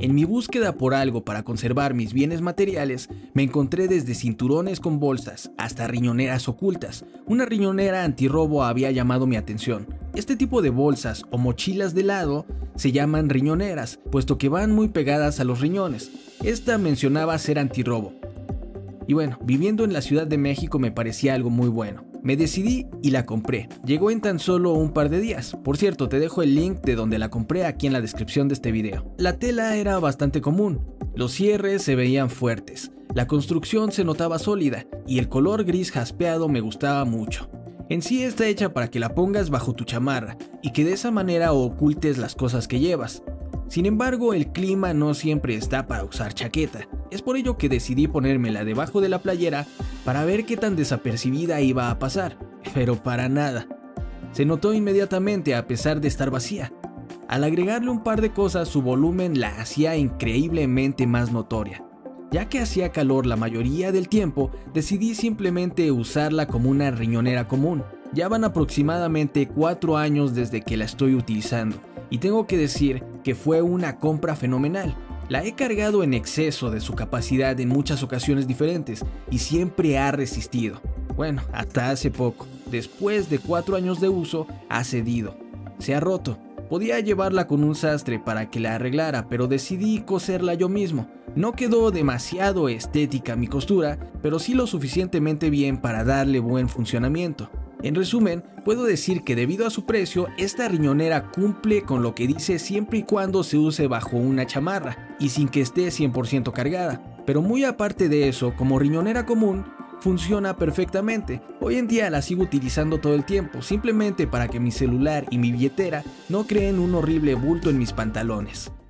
En mi búsqueda por algo para conservar mis bienes materiales, me encontré desde cinturones con bolsas hasta riñoneras ocultas. Una riñonera antirrobo había llamado mi atención. Este tipo de bolsas o mochilas de lado se llaman riñoneras, puesto que van muy pegadas a los riñones. Esta mencionaba ser antirrobo. Y bueno, viviendo en la Ciudad de México me parecía algo muy bueno. Me decidí y la compré. Llegó en tan solo un par de días. Por cierto, te dejo el link de donde la compré aquí en la descripción de este video. La tela era bastante común. Los cierres se veían fuertes. La construcción se notaba sólida y el color gris jaspeado me gustaba mucho. En sí está hecha para que la pongas bajo tu chamarra y que de esa manera ocultes las cosas que llevas. Sin embargo, el clima no siempre está para usar chaqueta. Es por ello que decidí ponérmela debajo de la playera para ver qué tan desapercibida iba a pasar, pero para nada. Se notó inmediatamente a pesar de estar vacía. Al agregarle un par de cosas, su volumen la hacía increíblemente más notoria. Ya que hacía calor la mayoría del tiempo, decidí simplemente usarla como una riñonera común. Ya van aproximadamente 4 años desde que la estoy utilizando, y tengo que decir que fue una compra fenomenal. La he cargado en exceso de su capacidad en muchas ocasiones diferentes y siempre ha resistido. Bueno, hasta hace poco, después de 4 años de uso, ha cedido. Se ha roto. Podía llevarla con un sastre para que la arreglara, pero decidí coserla yo mismo. No quedó demasiado estética mi costura, pero sí lo suficientemente bien para darle buen funcionamiento. En resumen, puedo decir que debido a su precio, esta riñonera cumple con lo que dice siempre y cuando se use bajo una chamarra y sin que esté 100% cargada. Pero muy aparte de eso, como riñonera común, funciona perfectamente. Hoy en día la sigo utilizando todo el tiempo, simplemente para que mi celular y mi billetera no creen un horrible bulto en mis pantalones.